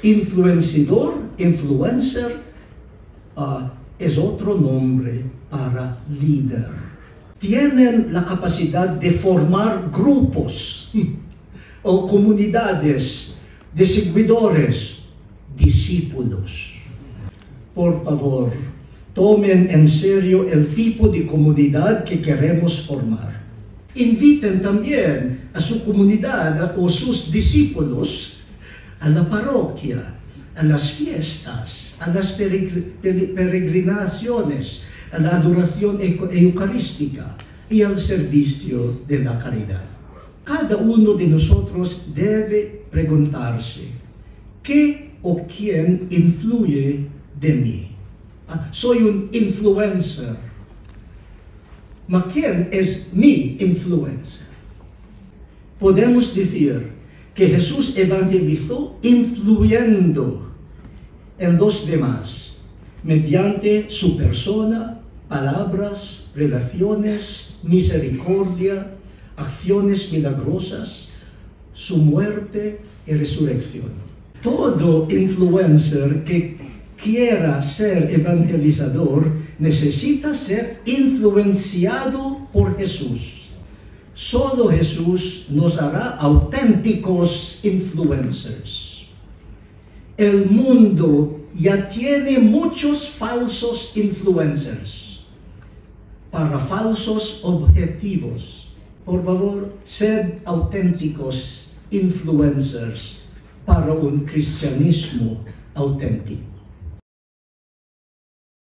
Influencer, es otro nombre para líder. Tienen la capacidad de formar grupos o comunidades de seguidores, discípulos. Por favor, tomen en serio el tipo de comunidad que queremos formar. Inviten también a su comunidad o sus discípulos a la parroquia, a las fiestas, a las peregrinaciones, a la adoración eucarística y al servicio de la caridad. Cada uno de nosotros debe preguntarse, ¿qué o quién influye de mí? Soy un influencer. ¿Ma quién es mi influencer? Podemos decir que Jesús evangelizó influyendo en los demás, mediante su persona, palabras, relaciones, misericordia, acciones milagrosas, su muerte y resurrección. Todo influencer que quiera ser evangelizador necesita ser influenciado por Jesús. Solo Jesús nos hará auténticos influencers. El mundo ya tiene muchos falsos influencers para falsos objetivos. Por favor, sed auténticos influencers para un cristianismo auténtico.